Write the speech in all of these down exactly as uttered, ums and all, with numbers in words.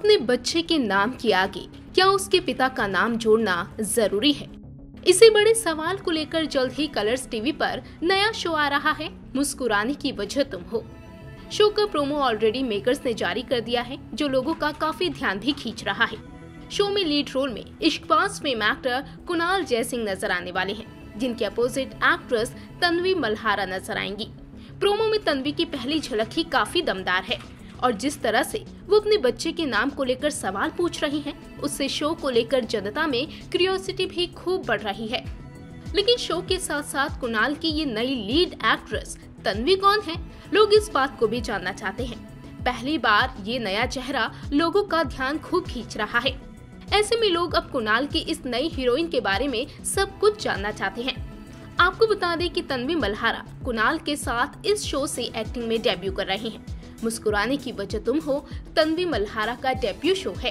अपने बच्चे के नाम के आगे क्या उसके पिता का नाम जोड़ना जरूरी है? इसी बड़े सवाल को लेकर जल्द ही कलर्स टीवी पर नया शो आ रहा है, मुस्कुराने की वजह तुम हो। शो का प्रोमो ऑलरेडी मेकर्स ने जारी कर दिया है, जो लोगों का काफी ध्यान भी खींच रहा है। शो में लीड रोल में इश्कबाज फेम एक्टर कुणाल जयसिंह नजर आने वाले हैं, जिनके अपोजिट एक्ट्रेस तन्वी मल्हारा नजर आएंगी। प्रोमो में तन्वी की पहली झलक ही काफी दमदार है और जिस तरह से वो अपने बच्चे के नाम को लेकर सवाल पूछ रही हैं, उससे शो को लेकर जनता में क्यूरियोसिटी भी खूब बढ़ रही है। लेकिन शो के साथ साथ कुणाल की ये नई लीड एक्ट्रेस तन्वी कौन है, लोग इस बात को भी जानना चाहते हैं। पहली बार ये नया चेहरा लोगों का ध्यान खूब खींच रहा है। ऐसे में लोग अब कुणाल की इस नई हीरोइन के बारे में सब कुछ जानना चाहते हैं। आपको बता दें कि तन्वी मल्हारा कुणाल के साथ इस शो से एक्टिंग में डेब्यू कर रही हैं। मुस्कुराने की वजह तुम हो तन्वी मल्हारा का डेब्यू शो है।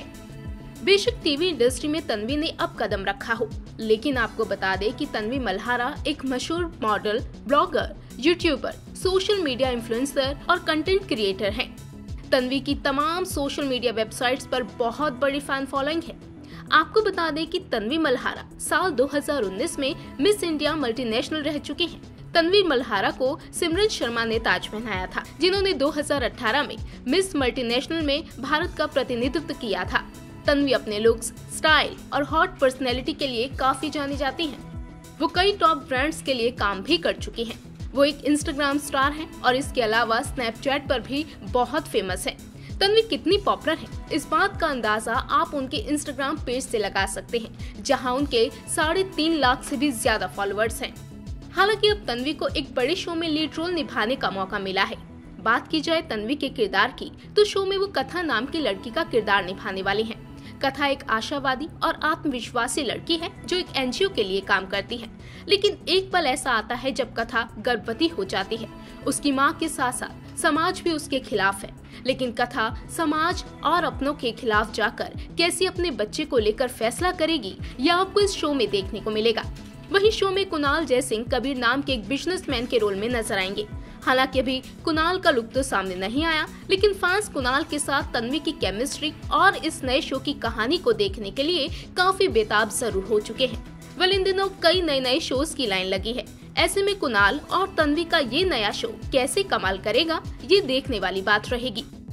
बेशक टीवी इंडस्ट्री में तन्वी ने अब कदम रखा हो, लेकिन आपको बता दें कि तन्वी मल्हारा एक मशहूर model, blogger, YouTuber, social media influencer और कंटेंट क्रिएटर हैं। तन्वी की तमाम सोशल मीडिया वेबसाइट्स पर बहुत बड़ी फैन फॉलोइंग है। आपको बता दें कि तन्वी मल्हारा साल दो हज़ार उन्नीस में मिस इंडिया मल्टीनेशनल रह चुकी हैं। तन्वी मल्हारा को सिमरन शर्मा ने ताज पहनाया था, जिन्होंने दो हज़ार अठारह में मिस मल्टीनेशनल में भारत का प्रतिनिधित्व किया था। तन्वी अपने लुक्स, स्टाइल और हॉट पर्सनैलिटी के लिए काफी जानी जाती हैं। वो कई टॉप ब्रांड्स के लिए काम भी कर चुकी हैं। वो एक इंस्टाग्राम स्टार हैं और इसके अलावा स्नैपचैट पर भी बहुत फेमस है। तन्वी कितनी पॉपुलर है, इस बात का अंदाजा आप उनके इंस्टाग्राम पेज से लगा सकते हैं, जहां उनके साढ़े तीन लाख से भी ज्यादा फॉलोअर्स हैं। हालांकि अब तन्वी को एक बड़े शो में लीड रोल निभाने का मौका मिला है। बात की जाए तन्वी के किरदार की, तो शो में वो कथा नाम की लड़की का किरदार निभाने वाली हैं। कथा एक आशावादी और आत्मविश्वासी लड़की है जो एक एनजीओ के लिए काम करती है। लेकिन एक पल ऐसा आता है जब कथा गर्भवती हो जाती है। उसकी मां के साथ साथ समाज भी उसके खिलाफ है, लेकिन कथा समाज और अपनों के खिलाफ जाकर कैसे अपने बच्चे को लेकर फैसला करेगी, यह आपको इस शो में देखने को मिलेगा। वहीं शो में कुणाल जयसिंह कबीर नाम के एक बिजनेसमैन के रोल में नजर आएंगे। हालांकि अभी कुणाल का लुक तो सामने नहीं आया, लेकिन फैंस कुणाल के साथ तन्वी की केमिस्ट्री और इस नए शो की कहानी को देखने के लिए काफी बेताब जरूर हो चुके हैं। वेल, इन दिनों कई नए नए शोज की लाइन लगी है। ऐसे में कुणाल और तन्वी का ये नया शो कैसे कमाल करेगा, ये देखने वाली बात रहेगी।